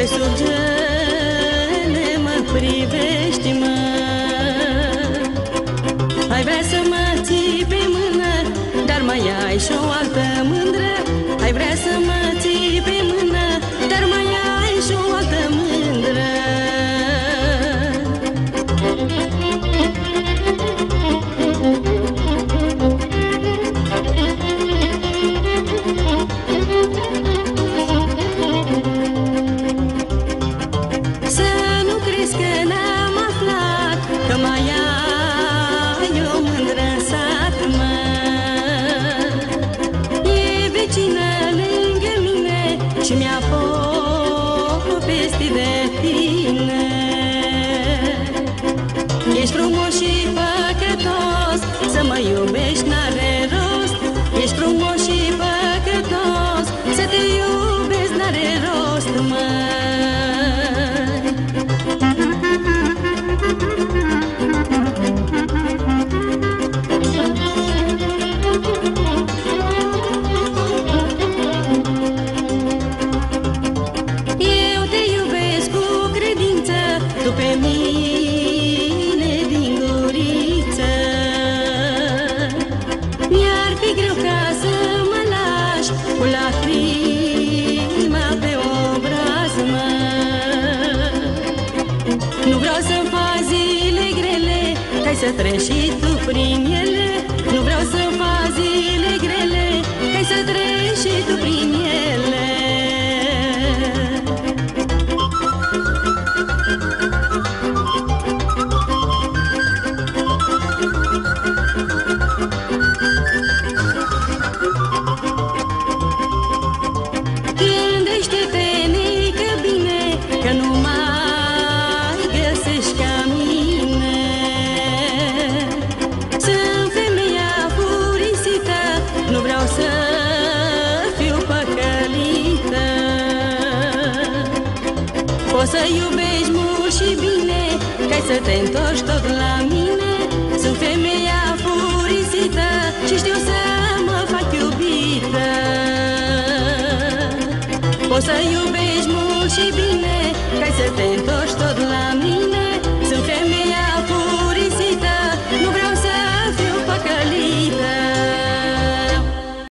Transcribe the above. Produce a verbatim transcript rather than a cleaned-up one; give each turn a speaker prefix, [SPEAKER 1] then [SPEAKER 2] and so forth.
[SPEAKER 1] Păi surgele mă privești, mă. Ai vrea să mă ții pe mână, dar mai ai și o altă mândră. Ai vrea să mă ții pe mână, dar mai ai și o altă mândră. Să nu crezi că n-am aflat că mai ai o mândră în sat, mă. E vecină lângă mine și mi-a povestit de tine. Ești frumos și păcătos, să mă iubești n-are rost. Ești frumos și păcătos, să te iubesc n-are rost, mă. Eu te iubesc cu credință, tu pe mine din guriță. Mi-ar fi greu ca să mă lași cu lacrima pe obraz, mă. Nu vreau să-mi faci zile grele, ca să treci și tu prin ele. Nu vreau să-mi faci zile grele, ca să treci și tu prin ele. Gândește-te, nică bine, că nu mai găsești ca mine. Sunt femeia furisită, nu vreau să fiu păcălită. Poți să iubești mult și bine, ca-i să te întorci tot la mine. Sunt femeia furisită și știu să mă fac iubită. Poți să iubești mult și bine, ca-i să te întorci